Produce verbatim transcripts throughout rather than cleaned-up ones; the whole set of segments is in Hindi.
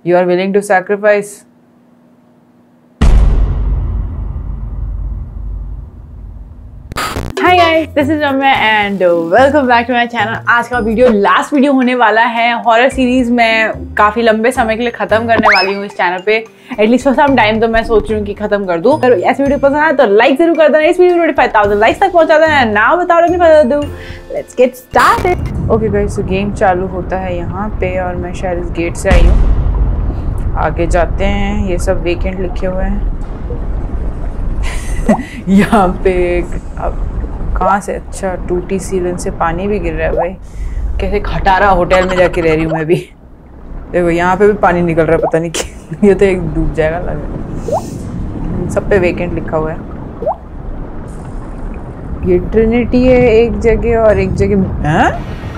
You are willing to sacrifice? Hi guys, this is Ramya and welcome back to my channel. आज का वीडियो लास्ट वीडियो होने वाला है। हॉरर सीरीज मैं काफ़ी लंबे समय के लिए ख़त्म करने वाली हूँ इस चैनल पे। एटलीस्ट फॉर सम टाइम तो मैं सोच रही हूँ कि ख़त्म कर दूँ। अगर ऐसी वीडियो पसंद आए तो लाइक जरूर कर देना। इस वीडियो को पच्चीस हज़ार लाइक्स तक पहुँचा देना। नाउ बताओ नहीं बता दूँ। Let's get started. Okay guys, तो गेम चालू होता है यहाँ पे और मैं शायद इस गेट से आई हूँ। आगे जाते हैं। ये सब वेकेंट लिखे हुए हैं। यहाँ पे अब कहाँ से अच्छा टूटी सीलन से पानी भी गिर रहा है भाई। कैसे खटारा होटल में जाके रह रही हूँ मैं भी। देखो यहाँ पे भी पानी निकल रहा है, पता नहीं क्यों। ये तो एक डूब जाएगा लग रहा है। सब पे वेकेंट लिखा हुआ है। ये ट्रिनिटी है एक जगह और एक जगह हैं?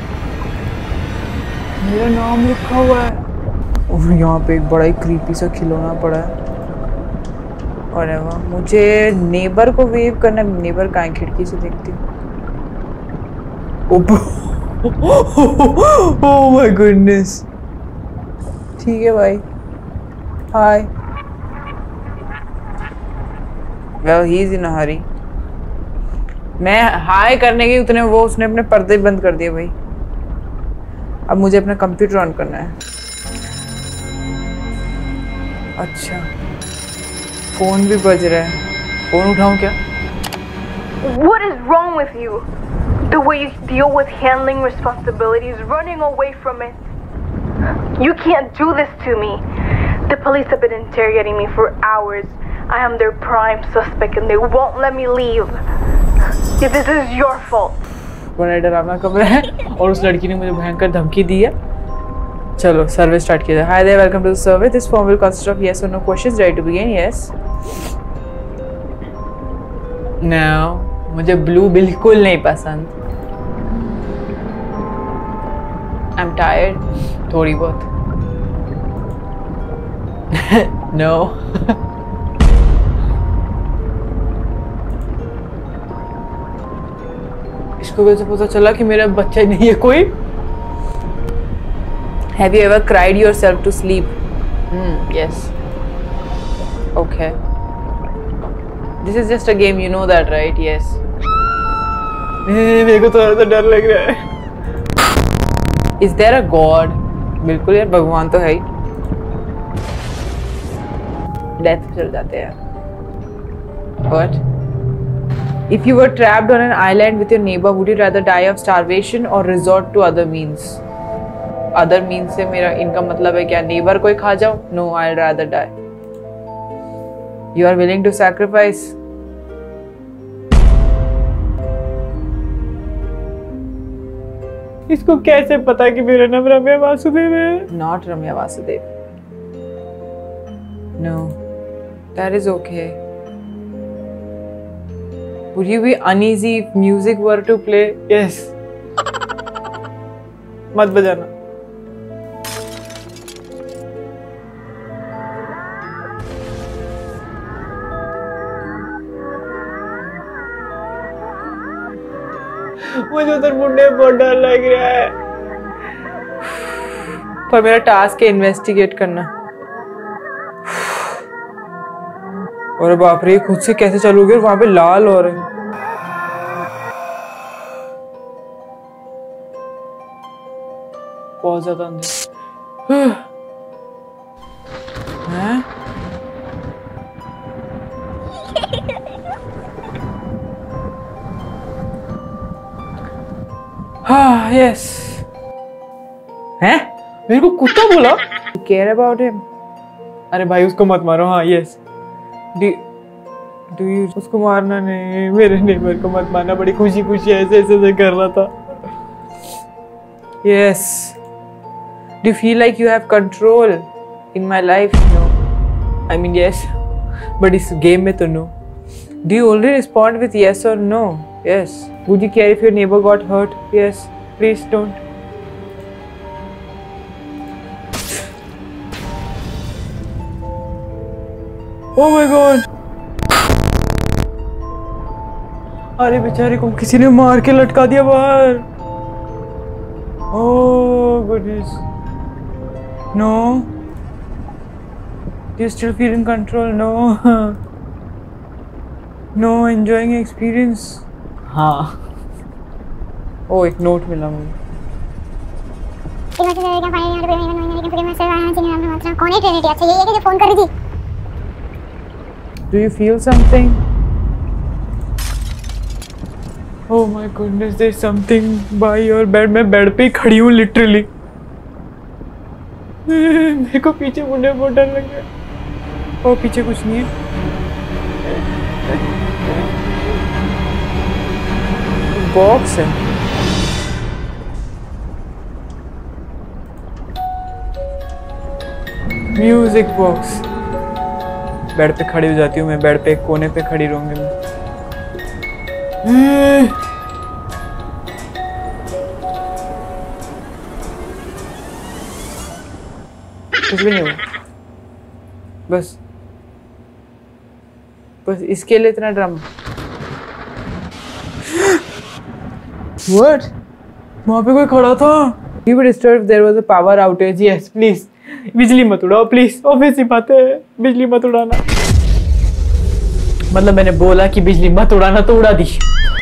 मेरा नाम लिखा हुआ है और यहाँ पे एक बड़ा ही क्रीपी सा खिलौना पड़ा है। और मुझे नेबर को वेव करना। नेबर कहाँ है? खिड़की से देखती हूँ। Oh my goodness. ठीक है भाई, हाय। वेल ही इज इन अ हरी। मैं हाय करने की उतने वो उसने अपने पर्दे बंद कर दिए भाई। अब मुझे अपना कंप्यूटर ऑन करना है। अच्छा, फोन भी बज रहा है। फोन उठाऊं क्या? What is wrong with you? The way you deal with handling responsibilities, running away from it. You can't do this to me. The police have been interrogating me for hours. I am their prime suspect and they won't let me leave. This is your fault. बड़ा डरावना कमरा है और उस लड़की ने मुझे भयंकर धमकी दी है। चलो सर्वे स्टार्ट किया जाए। Hi there, welcome to the survey. This form will consist of yes और no questions. Ready to begin? Yes. No, मुझे ब्लू बिल्कुल नहीं पसंद। आई एम टायर्ड थोड़ी बहुत। नो। इसको वैसे पता चला कि मेरा बच्चा नहीं है कोई। Have you ever cried yourself to sleep? Hmm, yes. Okay. This is just a game, you know that, right? Yes. मेरे को थोड़ा सा डर लग रहा है। Is there a God? बिल्कुल यार, भगवान तो है ही। Death पे चल जाते हैं। What? If you were trapped on an island with your neighbor, would you rather die of starvation or resort to other means? Other mean से मेरा इनका मतलब है क्या? नेबर कोई खा जाओ? No, I rather die. You are willing to sacrifice? इसको कैसे पता कि मेरा नाम रम्या वासुदेव है? Not Ramya Vasudev. No, that is okay. Would you be uneasy if music were to play? Yes. मत बजाना। मुझे उधर मुंडे बहुत डर लग रहा है। पर मेरा टास्क है इन्वेस्टिगेट करना। और बाप रे, खुद से कैसे चलोगे? वहां पे लाल हो रहे हैं। बहुत ज्यादा अंदर हैं? हाँ, यस। हैं? मेरे को कुत्ता बोला? Care about him? अरे भाई उसको मत मारो। हाँ, यस। Do you उसको मारना नहीं, मेरे नेबर को मत मारना। बड़ी खुशी खुशी ऐसे ऐसे कर रहा था। Yes. Do you feel like you have control in my life? No. I mean yes. But इस गेम में तो no. Do you only respond with yes or no? Yes. Would you care if your neighbor got hurt? Yes. Please don't. Oh my God. अरे बेचारे को किसी ने मार के लटका दिया बाहर। Oh goodness. No. Do you still feel in control? No. No, enjoying experience. हाँ. ओ एक नोट मिला मुझे. कौन है ट्रिनिटी? अच्छा ये है कि जो फोन कर रही थी. Do you feel something? Oh my goodness, there's something by your bed. मैं बेड पे ही खड़ी हूँ literally. मेरे को पीछे मुड़ने में बहुत डर लग रहा है। और पीछे कुछ नहीं है। बॉक्स है। Music box. बेड पे खड़ी हो जाती हूँ मैं, बेड पे एक कोने पे खड़ी रहूंगी मैं। कुछ भी नहीं हुआ, बस बस इसके लिए इतना ड्रामा। What? वहाँ पे कोई खड़ा था। You were disturbed. There was a power outage. Yes, please. बिजली मत उड़ाओ प्लीज। ऑब्वियसली बात है, बिजली मत उड़ाना। मतलब मैंने बोला कि बिजली मत उड़ाना तो उड़ा दी।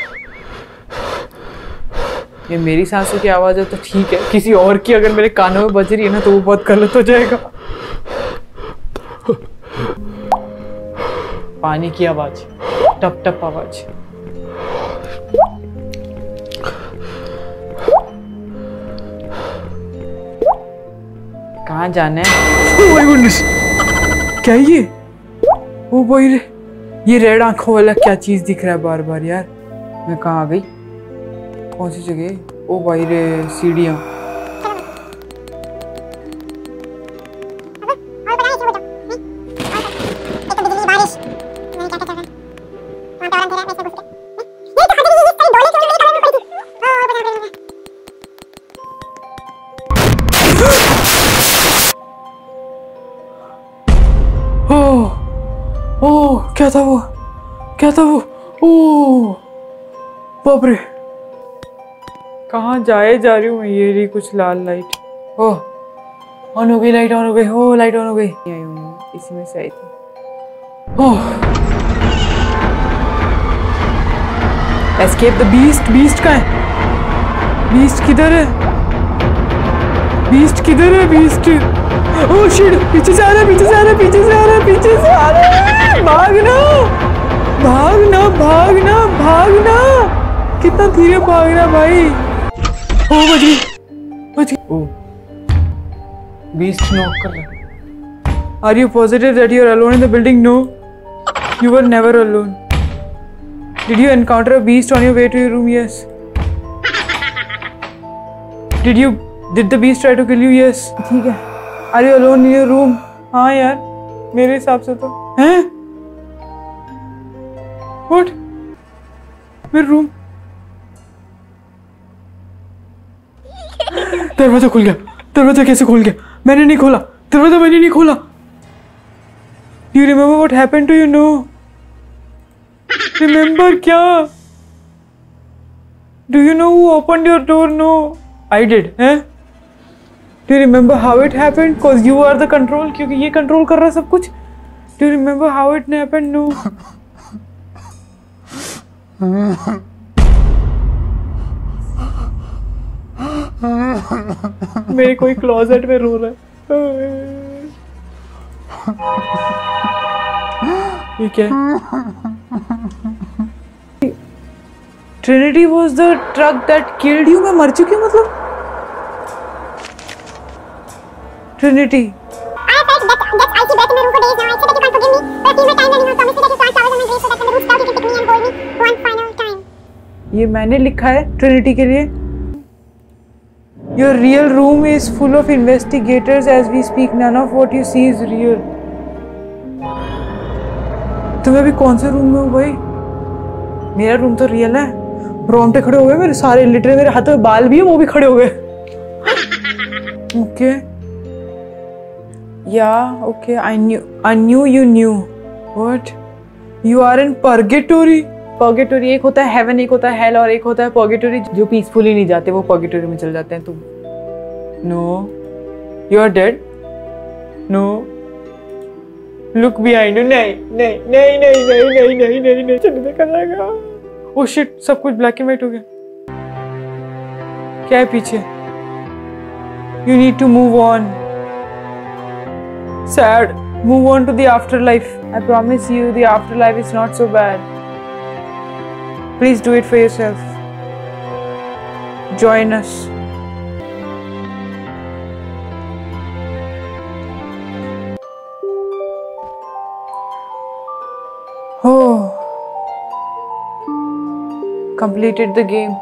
ये मेरी सांसों की आवाज है तो ठीक है, किसी और की अगर मेरे कानों में बज रही है ना तो वो बहुत गलत हो जाएगा। पानी की आवाज, टप टप आवाज। कहाँ जाना है? oh my goodness! क्या है ये? ओ भाई रे, ये रेड आंखों वाला क्या चीज दिख रहा है बार बार यार। मैं कहाँ आ गई? कौन सी जगह? ओ भाई रे, सीढ़ियाँ। ओह ओह, क्या था वो? क्या था वो? ओह बाप रे, कहाँ जाए जा रही हूँ मैं? ये रही कुछ लाल लाइट। ओह ऑन हो गई, लाइट ऑन हो गई। ओह लाइट ऑन हो गई। आई हूँ इसी में से आई थी। Oh escape the beast. Beast कहाँ है? बीस्ट किधर है? बीस्ट किधर है? बीस्ट ओह शिट, पीछे से आ रहा है, पीछे से आ रहा है, पीछे से आ रहा है, पीछे से आ रहा है। भागना भागना भागना भागना, कितना धीरे भागना भाई। ओ बच गई, बच गई। ओ बीस्ट नॉक कर रहा। Are you positive that you are alone in the building? No, you were never alone. Did you encounter a beast on your way to your room? Yes. Did you did the beast try to kill you? Yes. ठीक है। Are you alone in your room? हाँ यार, मेरे हिसाब से तो हैं। व्हाट? मेरा रूम, दरवाजा खुल गया। दरवाजा कैसे खुल गया? मैंने नहीं खोला दरवाजा, मैंने नहीं खोला। Do you remember what happened to you? No. Remember क्या? Do you know who opened your door? No, I did. हैं? Do you remember how it happened? Cause you are the control. क्योंकि ये कंट्रोल कर रहा है सब कुछ। Do you remember how it happened? No. मेरे कोई क्लोजेट में रो रहा है। ये क्या है? Trinity was the truck that killed you. मैं मर चुकी हूँ मतलब? Trinity. I said that that I keep back in my room for days now. I said that you can't forgive me, but till my time running out, promise me that you can't towers on my grave so that when the roots out you can pick me and hold me one final time. ये मैंने लिखा है Trinity के लिए। Your real room is full of investigators as we speak. None of what you see is real. तुम अभी कौन से रूम में हो भाई? मेरा रूम तो रियल है। रोंगटे खड़े हो गए मेरे सारे, लिटरली मेरे हाथों में बाल भी है, वो भी खड़े हो गए। Okay Yeah, okay, I knew, I knew you knew. What? You are in purgatory. Purgatory एक होता है heaven, एक होता है hell, और एक होता है purgatory जो peacefully नहीं जाते, वो purgatory में चल जाते हैं। तुम No, you are dead. No, look behind you. नहीं नहीं नहीं नहीं नहीं नहीं नहीं नहीं नहीं चलो देखा जाएगा। ओह शिट, सब कुछ ब्लैक एंड व्हाइट हो गया। क्या है पीछे? You need to move on. Sad, move on to the afterlife. I promise you the afterlife is not so bad. Please do it for yourself. Join us. Oh, completed the game.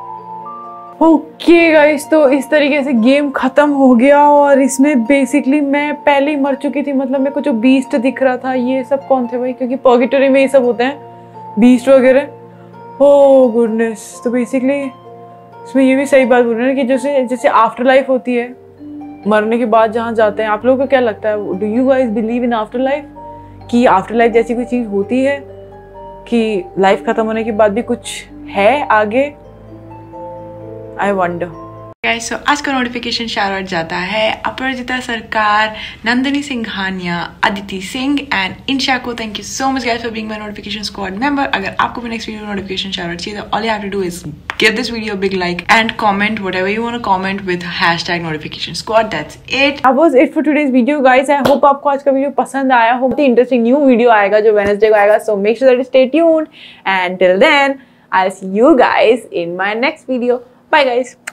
Okay guys, तो इस तरीके से गेम खत्म हो गया और इसमें बेसिकली मैं पहले ही मर चुकी थी। मतलब मेरे को जो बीस्ट दिख रहा था, ये सब कौन थे भाई? क्योंकि पर्गेटरी में ये सब होते हैं, बीस्ट वगैरह। ओह गुडनेस। तो बेसिकली इसमें ये भी सही बात बोल रहे हैं कि जैसे जैसे आफ्टर लाइफ होती है, मरने के बाद जहाँ जाते हैं। आप लोगों को क्या लगता है? Do you guys believe in afterlife? कि आफ्टर लाइफ जैसी कोई चीज़ होती है कि लाइफ खत्म होने के बाद भी कुछ है आगे? I wonder. गाइस, सो आज का नोटिफिकेशन शाउट आउट जाता है अपराजिता सरकार, नंदिनी सिंघानिया, अदिति सिंह एंड इंशा को। Thank you so much guys for being my notification squad member. अगर आपको भी next video notification shout out चाहिए तो all you have to do is give this video a big like and comment whatever you want to comment with hashtag notification squad. That's it. That was it for today's video guys. I hope आपको आज का वीडियो पसंद आया हो। बहुत ही इंटरेस्टिंग न्यू वीडियो आएगा जो वेडनेसडे को आएगा, so make sure that you stay tuned and till then I'll see you guys in my next video. Bye guys.